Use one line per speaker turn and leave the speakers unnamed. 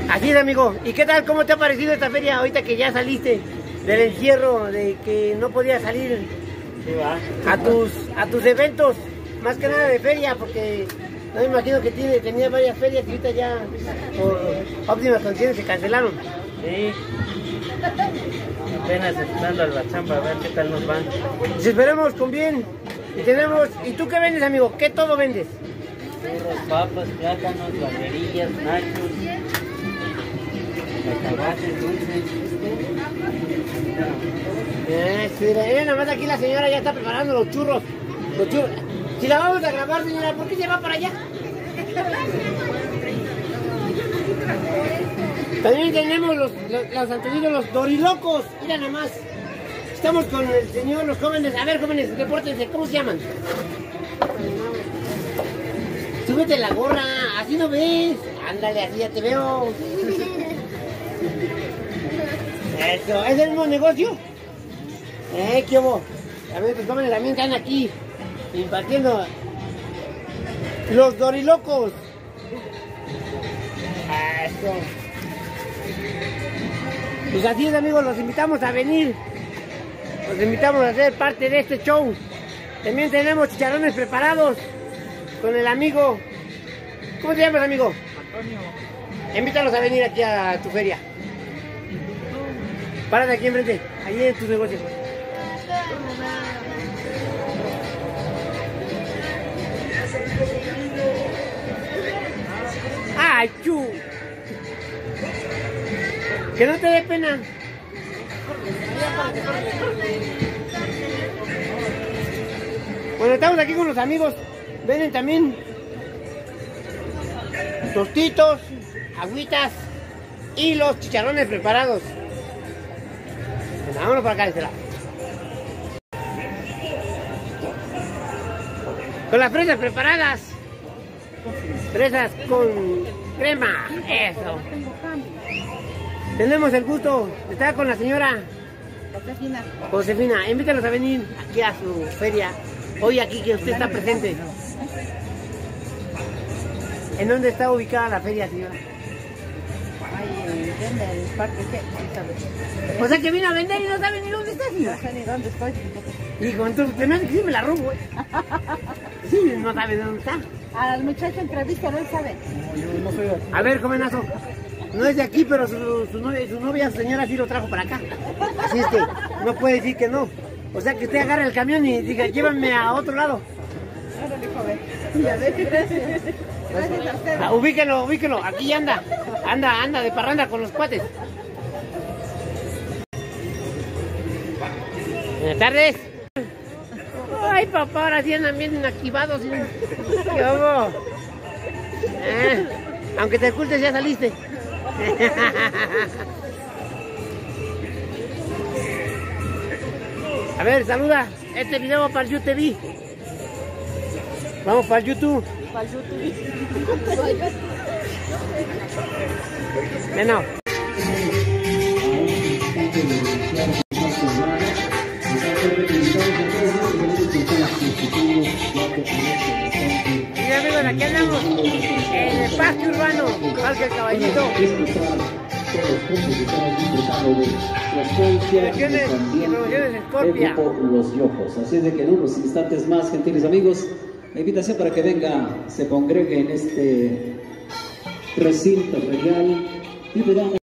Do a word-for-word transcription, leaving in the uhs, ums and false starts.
Así es, amigo. ¿Y qué tal? ¿Cómo te ha parecido esta feria ahorita que ya saliste del encierro, de que no podías salir a tus a tus eventos, más que nada de feria, porque no me imagino que tiene, tenía varias ferias y ahorita ya por óptimas condiciones se cancelaron?
Sí. Apenas entrando a la chamba a ver qué tal nos van.
Pues esperemos con bien. Y tenemos, ¿y tú qué vendes, amigo? ¿Qué todo vendes?
Churros, papas, plátanos, barberillas, nachos, cacahuates, dulces.
Eh, sí, mira, nada más aquí la señora ya está preparando los churros. Los churros. Si la vamos a grabar, señora, ¿por qué se va para allá? También tenemos los, los, los antoninos, los dorilocos. Mira nada más. Estamos con el señor, los jóvenes. A ver, jóvenes, repórtense, ¿cómo se llaman? Súbete la gorra, así no ves. Ándale, así ya te veo. Eso, ¿es el mismo negocio? Eh, ¿qué hubo? A ver, los jóvenes también están aquí impartiendo los dorilocos. Eso. Pues así es, amigos, los invitamos a venir. Los invitamos a ser parte de este show. También tenemos chicharrones preparados con el amigo. ¿Cómo te llamas, amigo?
Antonio.
Invítalos a venir aquí a tu feria. Párate aquí enfrente, allí en tus negocios. ¡Ay, chu! Que no te dé pena. Bueno, estamos aquí con los amigos. Venden también tostitos, agüitas y los chicharrones preparados. Bueno, vámonos para acá de este lado. Con las fresas preparadas. Fresas con crema. Eso. Tenemos el gusto de estar con la señora
Josefina.
Josefina. Invítanos a venir aquí a su feria. Hoy aquí que usted está presente. ¿En dónde está ubicada la feria, señora?
Ahí en el parque, ¿qué?
O sea que vino a vender y no sabe ni dónde está, señora.
No sé ni dónde estoy.
Hijo, entonces te me hace que sí me la robo, ¿eh? Sí, no sabe de dónde está.
Al muchacho entrevista, ¿no sabe?
No, yo no soy.
A ver, jovenazo. No es de aquí, pero su, su, novia, su novia, su señora, sí lo trajo para acá. Así es que no puede decir que no. O sea que usted agarra el camión y diga, llévame a otro lado.
Órale, joven. Ya ves, gracias. Gracias a usted.
Ah, ubíquenlo, ubíquenlo. Aquí anda. Anda, anda de parranda con los cuates. Buenas tardes. Ay, papá, ahora sí andan bien activados. ¿Sí? ¿Qué hago? Eh, aunque te ocultes, ya saliste. A ver, saluda. Este video va para el YouTube. Vamos para el YouTube.
Para el YouTube.
Bueno. Mira, amigos, aquí andamos en el parque urbano, Parque El Caballito. Promociones y promociones Scorpia.
Los Yojos. Así es de que en unos instantes más, gentiles amigos, la invitación para que venga, se congregue en este recinto ferial y pedamos